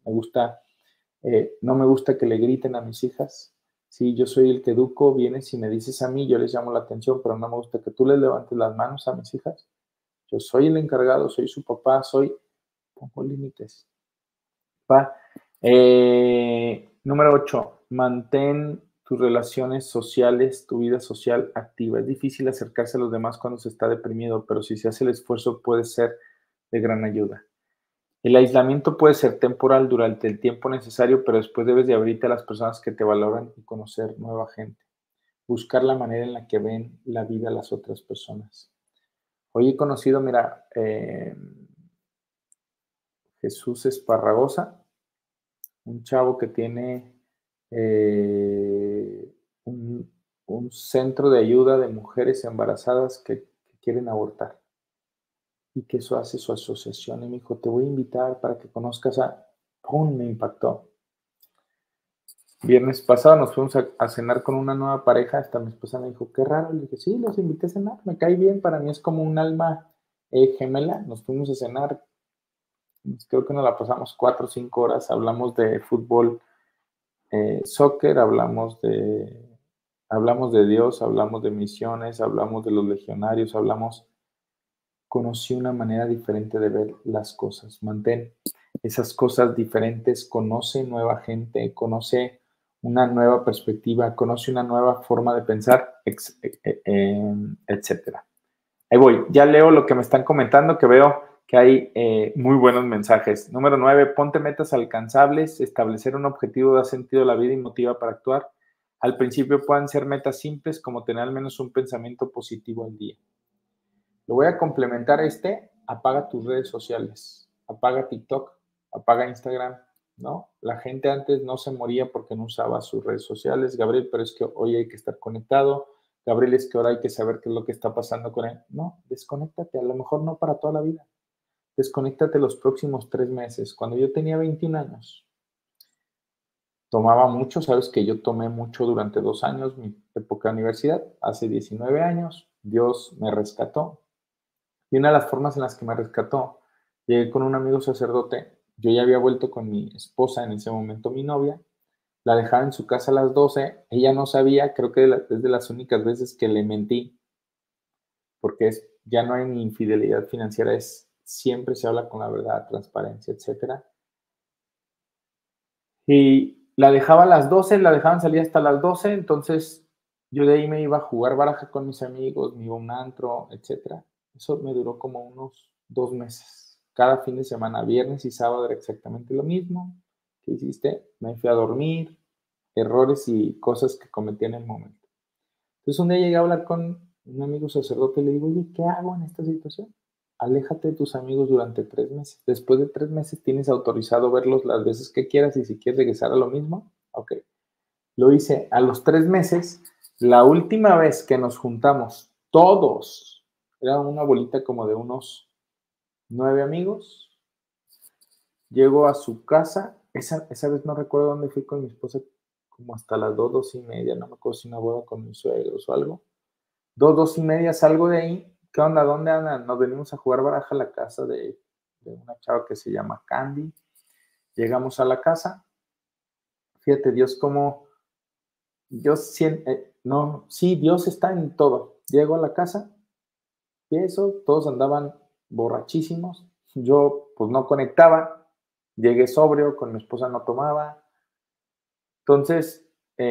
Speaker 1: no me gusta que le griten a mis hijas. Sí, yo soy el que educo, vienes y me dices a mí, yo les llamo la atención, pero no me gusta que tú les levantes las manos a mis hijas. Yo soy el encargado, soy su papá, pongo límites. ¿Va? Número 8, mantén tus relaciones sociales, tu vida social activa. Es difícil acercarse a los demás cuando se está deprimido, pero si se hace el esfuerzo puede ser de gran ayuda. El aislamiento puede ser temporal durante el tiempo necesario, pero después debes de abrirte a las personas que te valoran y conocer nueva gente. Buscar la manera en la que ven la vida las otras personas. Hoy he conocido, mira, Jesús Esparragosa, un chavo que tiene un centro de ayuda de mujeres embarazadas que quieren abortar y que eso hace su asociación. Y me dijo, te voy a invitar para que conozcas a... ¡Pum! Me impactó. Viernes pasado nos fuimos a cenar con una nueva pareja. Hasta mi esposa me dijo, qué raro. Le dije, sí, los invité a cenar. Me cae bien. Para mí es como un alma gemela. Nos fuimos a cenar. Creo que nos la pasamos 4 o 5 horas. Hablamos de fútbol, soccer. Hablamos de Hablamos de Dios, hablamos de misiones, hablamos de los legionarios, conocí una manera diferente de ver las cosas. Mantén esas cosas diferentes, conoce nueva gente, conoce una nueva perspectiva, conoce una nueva forma de pensar, etcétera. Ahí voy, ya leo lo que me están comentando, que veo que hay muy buenos mensajes. Número 9, ponte metas alcanzables, establecer un objetivo da sentido a la vida y motiva para actuar. Al principio pueden ser metas simples como tener al menos un pensamiento positivo al día. Lo voy a complementar apaga tus redes sociales, apaga TikTok, apaga Instagram, ¿no? La gente antes no se moría porque no usaba sus redes sociales, Gabriel, pero es que hoy hay que estar conectado, Gabriel, es que ahora hay que saber qué es lo que está pasando con él. No, desconéctate, a lo mejor no para toda la vida, desconéctate los próximos 3 meses. Cuando yo tenía 21 años, tomaba mucho, sabes que yo tomé mucho durante 2 años, mi época de universidad, hace 19 años, Dios me rescató. Y una de las formas en las que me rescató, llegué con un amigo sacerdote, yo ya había vuelto con mi esposa, en ese momento mi novia, la dejaba en su casa a las 12, ella no sabía, creo que es de las únicas veces que le mentí, porque ya no hay ni infidelidad financiera, siempre se habla con la verdad, transparencia, etcétera. Y la dejaba a las 12, la dejaban salir hasta las 12, entonces yo de ahí me iba a jugar baraja con mis amigos, me iba a un antro, etcétera. Eso me duró como unos 2 meses. Cada fin de semana, viernes y sábado era exactamente lo mismo. ¿Qué hiciste? Me fui a dormir, errores y cosas que cometí en el momento. Entonces un día llegué a hablar con un amigo sacerdote y le digo, oye, ¿qué hago en esta situación? Aléjate de tus amigos durante 3 meses. Después de 3 meses tienes autorizado verlos las veces que quieras y si quieres regresar a lo mismo, ok. Lo hice a los 3 meses. La última vez que nos juntamos todos, era una bolita como de unos 9 amigos, llego a su casa, esa vez no recuerdo dónde fui con mi esposa, como hasta las 2, 2:30, no me acuerdo si una boda con mis suegros o algo. 2, 2:30 salgo de ahí. ¿Qué onda? ¿Dónde andan? Nos venimos a jugar baraja a la casa de una chava que se llama Candy. Llegamos a la casa. Fíjate, Dios como yo siento, no, sí, Dios está en todo. Llego a la casa y eso, todos andaban borrachísimos. Yo pues no conectaba. Llegué sobrio, con mi esposa no tomaba. Entonces,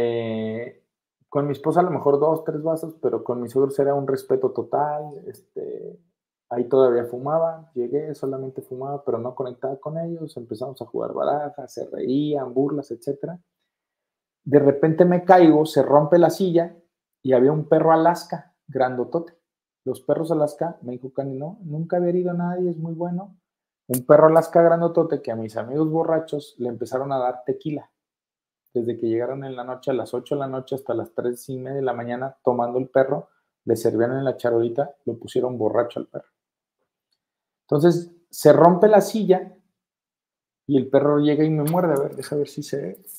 Speaker 1: con mi esposa a lo mejor 2, 3 vasos, pero con mis suegros era un respeto total. Ahí todavía fumaba, llegué, solamente fumaba, pero no conectaba con ellos. Empezamos a jugar barajas, se reían, burlas, etcétera. De repente me caigo, se rompe la silla y había un perro Alaska, grandotote. Los perros Alaska, me dijo Cani, no, nunca había herido a nadie, es muy bueno. Un perro Alaska grandotote que a mis amigos borrachos le empezaron a dar tequila. Desde que llegaron en la noche, a las 8 de la noche hasta las 3:30 de la mañana, tomando el perro, le servían en la charolita, lo pusieron borracho al perro. Entonces, se rompe la silla y el perro llega y me muerde. A ver, deja ver si se ve.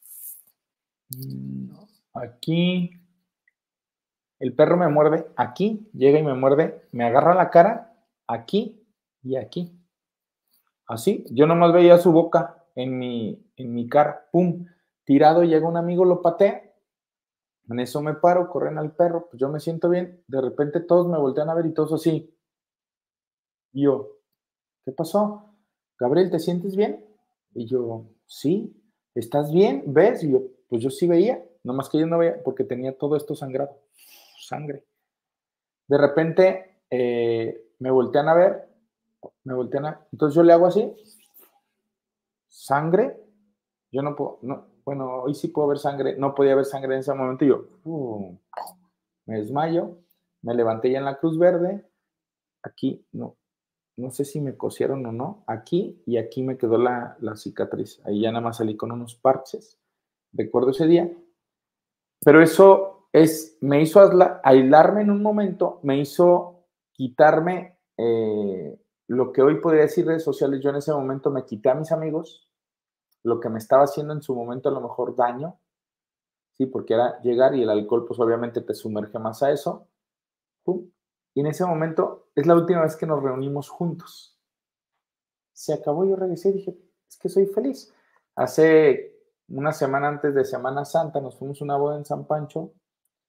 Speaker 1: Aquí. El perro me muerde aquí, llega y me muerde, me agarra la cara aquí y aquí. Así, yo nomás veía su boca en mi cara, pum, tirado, llega un amigo, lo patea, en eso me paro, corren al perro, pues yo me siento bien, de repente todos me voltean a ver y todos así. Y yo, ¿qué pasó? Gabriel, ¿te sientes bien? Y yo, sí, ¿estás bien? ¿Ves? Y yo, pues yo sí veía, nomás que yo no veía porque tenía todo esto sangrado, sangre. De repente me voltean a ver, entonces yo le hago así, sangre, yo no puedo, no, bueno, hoy sí puedo ver sangre, no podía ver sangre en ese momento y yo me desmayo, me levanté ya en la Cruz Verde, aquí no sé si me cosieron o no, aquí y aquí me quedó la cicatriz, ahí ya nada más salí con unos parches, recuerdo ese día, pero eso me hizo aislarme en un momento, me hizo quitarme lo que hoy podría decir redes sociales. Yo en ese momento me quité a mis amigos, lo que me estaba haciendo en su momento a lo mejor daño, sí, porque era llegar y el alcohol pues obviamente te sumerge más a eso. ¡Pum! Y en ese momento es la última vez que nos reunimos juntos. Se acabó, yo regresé y dije, es que soy feliz. Hace una semana antes de Semana Santa nos fuimos a una boda en San Pancho.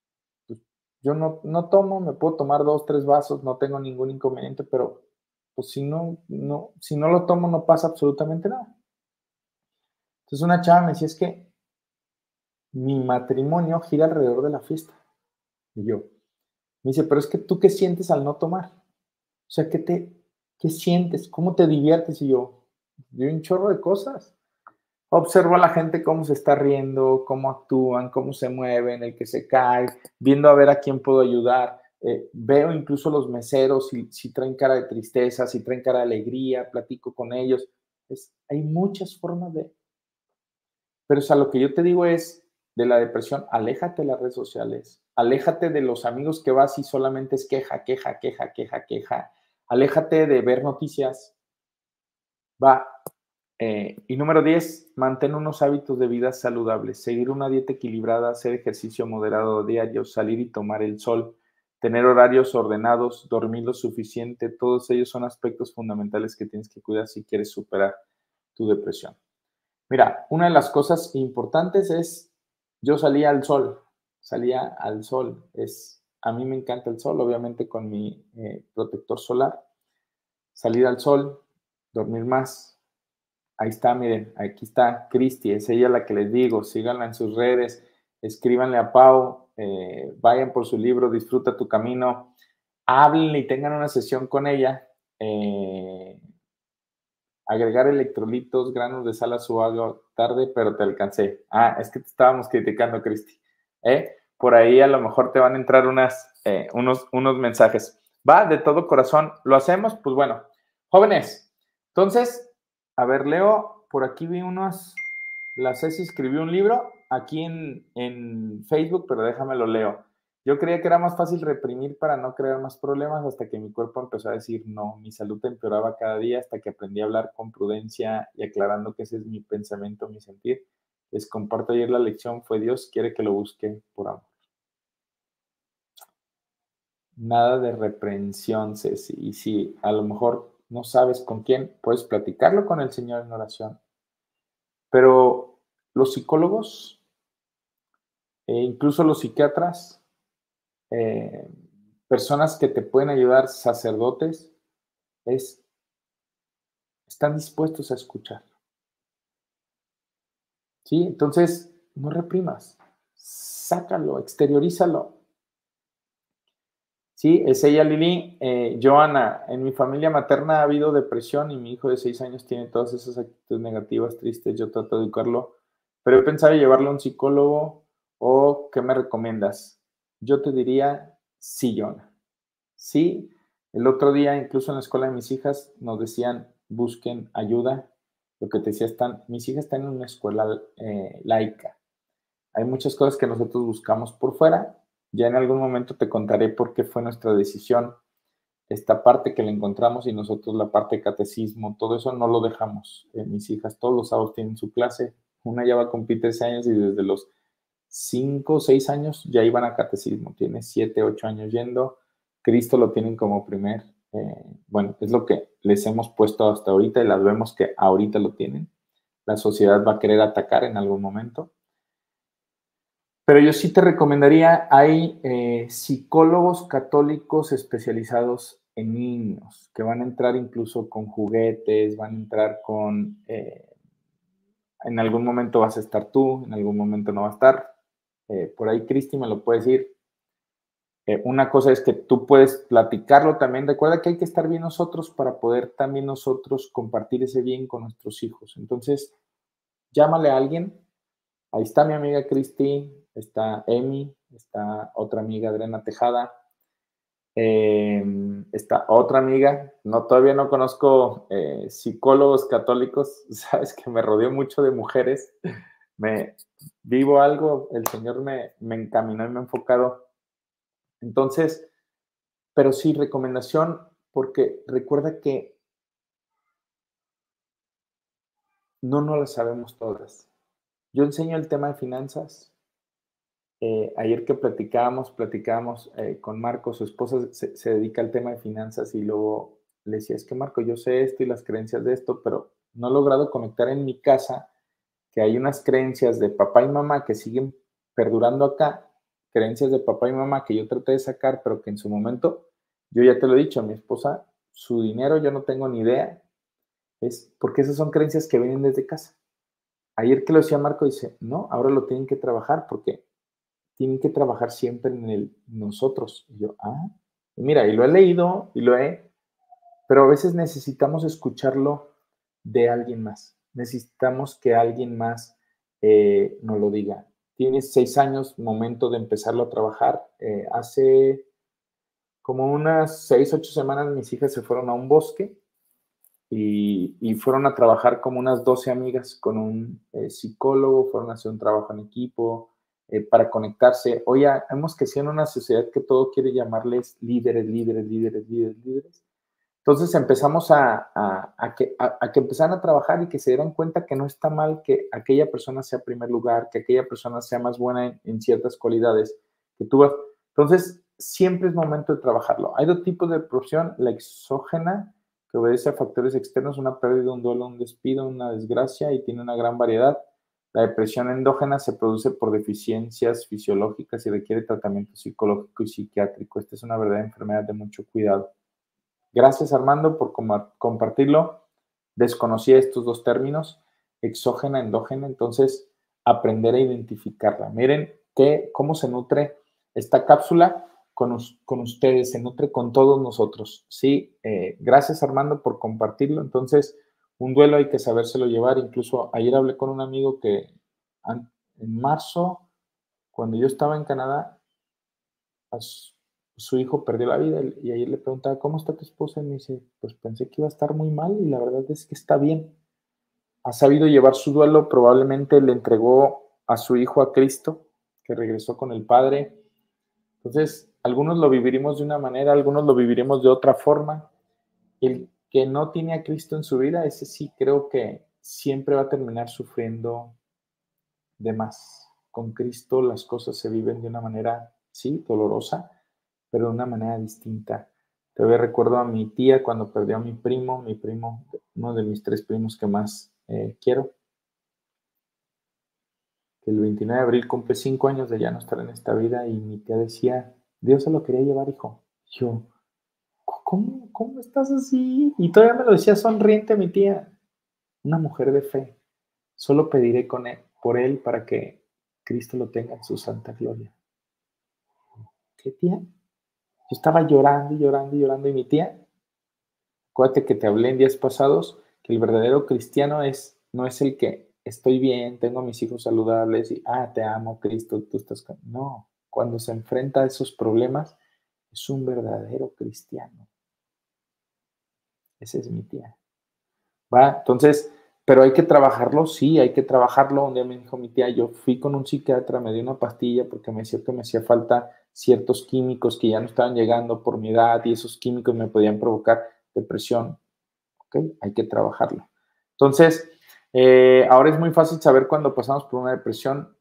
Speaker 1: yo no tomo, me puedo tomar 2, 3 vasos, no tengo ningún inconveniente, pero pues si no lo tomo no pasa absolutamente nada. Entonces una chava me decía, es que mi matrimonio gira alrededor de la fiesta. Y yo, me dice, pero es que tú qué sientes al no tomar. O sea, ¿qué sientes? ¿Cómo te diviertes? Y yo un chorro de cosas. Observo a la gente cómo se está riendo, cómo actúan, cómo se mueven, el que se cae, viendo a ver a quién puedo ayudar. Veo incluso los meseros, si traen cara de tristeza, si traen cara de alegría, platico con ellos. Hay muchas formas de... Pero o sea, lo que yo te digo es, de la depresión, aléjate de las redes sociales, aléjate de los amigos que vas y solamente es queja, queja, queja, queja, queja. Aléjate de ver noticias. Va, y número 10, mantén unos hábitos de vida saludables, seguir una dieta equilibrada, hacer ejercicio moderado diario, salir y tomar el sol, tener horarios ordenados, dormir lo suficiente, todos ellos son aspectos fundamentales que tienes que cuidar si quieres superar tu depresión. Mira, una de las cosas importantes es, yo salía al sol, a mí me encanta el sol, obviamente con mi protector solar, salir al sol, dormir más. Ahí está, miren, aquí está Cristi, es ella la que les digo, síganla en sus redes, escríbanle a Pau, vayan por su libro, Disfruta tu camino, hablen y tengan una sesión con ella, agregar electrolitos, granos de sal a su agua, tarde, pero te alcancé. Ah, es que te estábamos criticando, Cristi. Por ahí a lo mejor te van a entrar unos mensajes. Va, de todo corazón, ¿lo hacemos? Pues bueno, jóvenes, entonces, a ver, Leo, por aquí vi la Ceci escribió un libro aquí en Facebook, pero déjame lo leo. Yo creía que era más fácil reprimir para no crear más problemas hasta que mi cuerpo empezó a decir no, mi salud empeoraba cada día hasta que aprendí a hablar con prudencia y aclarando que ese es mi pensamiento, mi sentir. Les comparto ayer la lección, fue Dios, quiere que lo busque por amor. Nada de reprensión, Ceci. Y si a lo mejor no sabes con quién, puedes platicarlo con el Señor en oración. Pero los psicólogos, incluso los psiquiatras, eh, personas que te pueden ayudar, sacerdotes, están dispuestos a escuchar. ¿Sí? Entonces, no reprimas, sácalo, exteriorízalo. Sí, es ella, Lili. Joana, en mi familia materna ha habido depresión y mi hijo de 6 años tiene todas esas actitudes negativas, tristes. Yo trato de educarlo, pero he pensado en llevarlo a un psicólogo o ¿qué me recomiendas? Yo te diría sí, Joana. Sí, el otro día, incluso en la escuela de mis hijas, nos decían busquen ayuda. Lo que te decía, mis hijas están en una escuela laica. Hay muchas cosas que nosotros buscamos por fuera. Ya en algún momento te contaré por qué fue nuestra decisión. Esta parte que la encontramos y nosotros la parte de catecismo, todo eso no lo dejamos. Mis hijas todos los sábados tienen su clase. Una ya va a cumplir 13 años y desde los 5 o 6 años ya iban a catecismo. Tiene 7, 8 años yendo. Cristo lo tienen como bueno, es lo que les hemos puesto hasta ahorita y las vemos que ahorita lo tienen. La sociedad va a querer atacar en algún momento. Pero yo sí te recomendaría, hay psicólogos católicos especializados en niños, que van a entrar incluso con juguetes, van a entrar en algún momento vas a estar tú, en algún momento no va a estar. Por ahí Cristi me lo puede decir. Una cosa es que tú puedes platicarlo también. Recuerda que hay que estar bien nosotros para poder también nosotros compartir ese bien con nuestros hijos. Entonces, llámale a alguien. Ahí está mi amiga Cristi, está Emi, está otra amiga Adriana Tejada, está otra amiga, todavía no conozco psicólogos católicos, sabes que me rodeo mucho de mujeres, vivo algo, el Señor me encaminó y me ha enfocado. Entonces, pero sí, recomendación, porque recuerda que no las sabemos todas. Yo enseño el tema de finanzas. Ayer que platicábamos con Marco, su esposa se dedica al tema de finanzas y luego le decía, es que Marco, yo sé esto y las creencias de esto, pero no he logrado conectar en mi casa que hay unas creencias de papá y mamá que siguen perdurando acá, creencias de papá y mamá que yo traté de sacar, pero que en su momento, yo ya te lo he dicho, a mi esposa, su dinero yo no tengo ni idea, es porque esas son creencias que vienen desde casa. Ayer que lo decía Marco, dice, no, ahora lo tienen que trabajar porque tienen que trabajar siempre en el nosotros. Y yo, y mira, y lo he leído y pero a veces necesitamos escucharlo de alguien más. Necesitamos que alguien más nos lo diga. Tienes 6 años, momento de empezarlo a trabajar. Hace como unas 6, 8 semanas mis hijas se fueron a un bosque y fueron a trabajar como unas 12 amigas con un psicólogo, fueron a hacer un trabajo en equipo para conectarse. Hoy hemos crecido en una sociedad que todo quiere llamarles líderes, líderes, líderes, líderes, líderes. Entonces empezamos a que empezaran a trabajar y que se dieran cuenta que no está mal que aquella persona sea primer lugar, que aquella persona sea más buena en ciertas cualidades que tú vas. Entonces, siempre es momento de trabajarlo. Hay 2 tipos de depresión, la exógena, que obedece a factores externos, una pérdida, un duelo, un despido, una desgracia y tiene una gran variedad. La depresión endógena se produce por deficiencias fisiológicas y requiere tratamiento psicológico y psiquiátrico. Esta es una verdadera enfermedad de mucho cuidado. Gracias, Armando, por compartirlo. Desconocía estos 2 términos, exógena, endógena, entonces aprender a identificarla. Miren cómo se nutre esta cápsula con ustedes, se nutre con todos nosotros. Sí, gracias, Armando, por compartirlo. Entonces, un duelo hay que sabérselo llevar. Incluso ayer hablé con un amigo que en marzo, cuando yo estaba en Canadá, su hijo perdió la vida y ayer le preguntaba, ¿cómo está tu esposa? Y me dice, pues pensé que iba a estar muy mal y la verdad es que está bien. Ha sabido llevar su duelo, probablemente le entregó a su hijo a Cristo, que regresó con el Padre. Entonces, algunos lo viviremos de una manera, algunos lo viviremos de otra forma. El que no tiene a Cristo en su vida, ese sí creo que siempre va a terminar sufriendo de más. Con Cristo las cosas se viven de una manera, sí, dolorosa, pero de una manera distinta. Todavía recuerdo a mi tía cuando perdió a mi primo, uno de mis 3 primos que más quiero, que el 29 de abril cumple 5 años de ya no estar en esta vida y mi tía decía, Dios se lo quería llevar, hijo. Yo, ¿cómo estás así? Y todavía me lo decía sonriente mi tía, una mujer de fe. Solo pediré por él para que Cristo lo tenga en su santa gloria. ¿Qué, tía? Yo estaba llorando y llorando y llorando y mi tía, acuérdate que te hablé en días pasados, que el verdadero cristiano no es el que estoy bien, tengo a mis hijos saludables y, te amo, Cristo, tú estás con... No, cuando se enfrenta a esos problemas, es un verdadero cristiano. Esa es mi tía. ¿Va? Entonces, pero hay que trabajarlo, sí, hay que trabajarlo. Un día me dijo mi tía, yo fui con un psiquiatra, me dio una pastilla porque me decía que me hacía falta ciertos químicos que ya no estaban llegando por mi edad y esos químicos me podían provocar depresión. ¿Ok? Hay que trabajarlo. Entonces, ahora es muy fácil saber cuando pasamos por una depresión.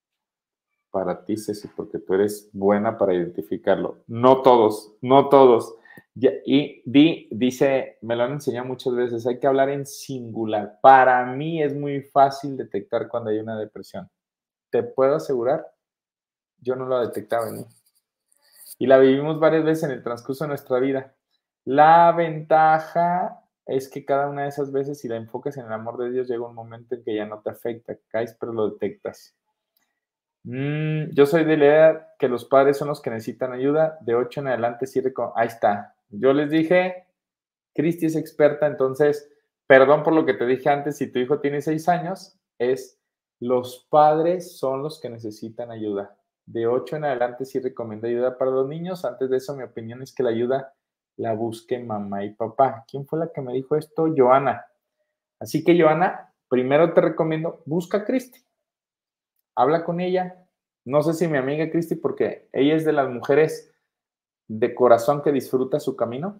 Speaker 1: Para ti, Ceci, porque tú eres buena para identificarlo. No todos, no todos. Dice, me lo han enseñado muchas veces, hay que hablar en singular. Para mí es muy fácil detectar cuando hay una depresión. Te puedo asegurar, yo no la detectaba en mí. Y la vivimos varias veces en el transcurso de nuestra vida. La ventaja es que cada una de esas veces, si la enfocas en el amor de Dios, llega un momento en que ya no te afecta, caes, pero lo detectas. Yo soy de la idea que los padres son los que necesitan ayuda. De 8 en adelante sirve con... Ahí está. Yo les dije, Cristi es experta, entonces, perdón por lo que te dije antes, si tu hijo tiene 6 años, los padres son los que necesitan ayuda. De 8 en adelante sí recomiendo ayuda para los niños. Antes de eso, mi opinión es que la ayuda la busquen mamá y papá. ¿Quién fue la que me dijo esto? Joana. Así que, Joana, primero te recomiendo, busca a Cristi. Habla con ella. No sé si mi amiga Cristi, porque ella es de las mujeres de corazón que disfruta su camino,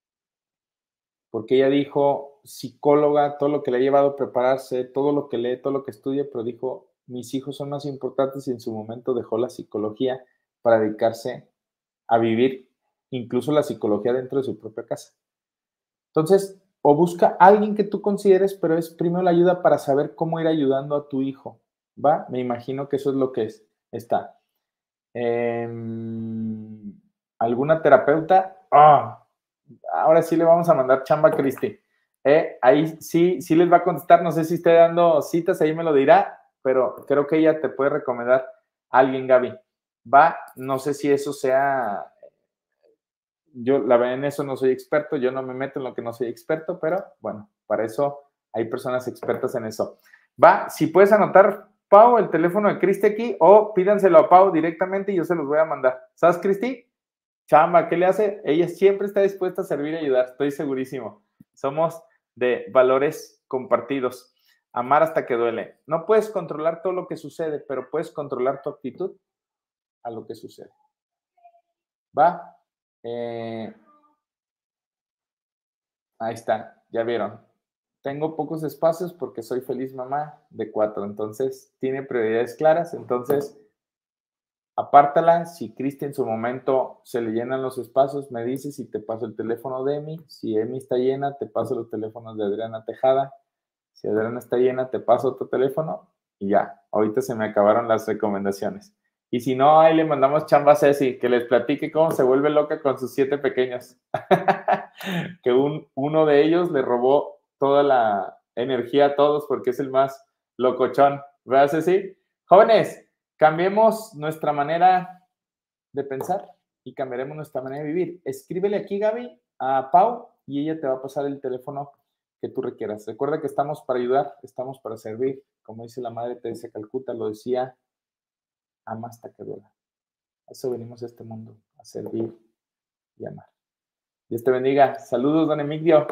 Speaker 1: porque ella dijo, psicóloga, todo lo que le ha llevado a prepararse, todo lo que lee, todo lo que estudia, pero dijo, mis hijos son más importantes y en su momento dejó la psicología para dedicarse a vivir incluso la psicología dentro de su propia casa. Entonces, o busca a alguien que tú consideres, pero es primero la ayuda para saber cómo ir ayudando a tu hijo, ¿va? Me imagino que eso es lo que está. ¿Alguna terapeuta? Ahora sí le vamos a mandar chamba a Cristi. Ahí sí les va a contestar. No sé si esté dando citas, ahí me lo dirá, pero creo que ella te puede recomendar a alguien, Gaby. Va, no sé si eso sea. Yo, la verdad, en eso no soy experto, yo no me meto en lo que no soy experto, pero bueno, para eso hay personas expertas en eso. Va, si puedes anotar, Pau, el teléfono de Cristi aquí, o pídanselo a Pau directamente y yo se los voy a mandar. ¿Sabes, Cristi? Chamba, ¿qué le hace? Ella siempre está dispuesta a servir y ayudar, estoy segurísimo. Somos de valores compartidos. Amar hasta que duele. No puedes controlar todo lo que sucede, pero puedes controlar tu actitud a lo que sucede. ¿Va? Ahí está, ya vieron. Tengo pocos espacios porque soy feliz mamá de 4, entonces tiene prioridades claras, entonces apártala. Si Cristi en su momento se le llenan los espacios, me dices y te paso el teléfono de Emi. Si Emi está llena, te paso los teléfonos de Adriana Tejada. Si Adriana está llena, te paso otro teléfono y ya. Ahorita se me acabaron las recomendaciones. Y si no, ahí le mandamos chamba a Ceci, que les platique cómo se vuelve loca con sus 7 pequeños. Que uno de ellos le robó toda la energía a todos porque es el más locochón. ¿Verdad, Ceci? Jóvenes, cambiemos nuestra manera de pensar y cambiaremos nuestra manera de vivir. Escríbele aquí, Gaby, a Pau y ella te va a pasar el teléfono que tú requieras. Recuerda que estamos para ayudar, estamos para servir. Como dice la Madre Teresa de Calcuta, lo decía, ama hasta que duela. A eso venimos a este mundo, a servir y amar. Dios te bendiga. Saludos, don Emigdio.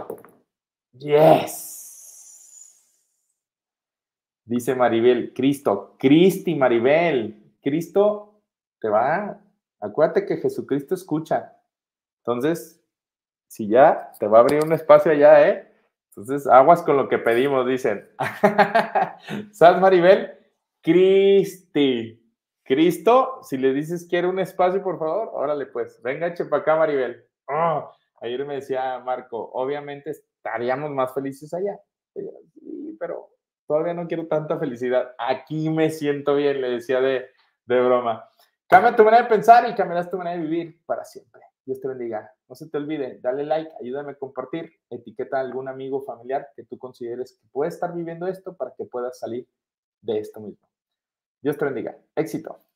Speaker 1: Yes. Dice Maribel, Cristi Maribel, Cristo te va. Acuérdate que Jesucristo escucha. Entonces, si ya te va a abrir un espacio allá, ¿eh? Entonces, aguas con lo que pedimos, dicen. ¿Sabes, Maribel? Cristi. Cristo, si le dices quiere un espacio, por favor, órale, pues, venga, eche para acá, Maribel. Ayer me decía Marco, obviamente estaríamos más felices allá. Sí, pero todavía no quiero tanta felicidad. Aquí me siento bien, le decía de broma. Cambia tu manera de pensar y cambiarás tu manera de vivir para siempre. Dios te bendiga. No se te olvide, dale like, ayúdame a compartir, etiqueta a algún amigo o familiar que tú consideres que puede estar viviendo esto para que puedas salir de esto mismo. Dios te bendiga. Éxito.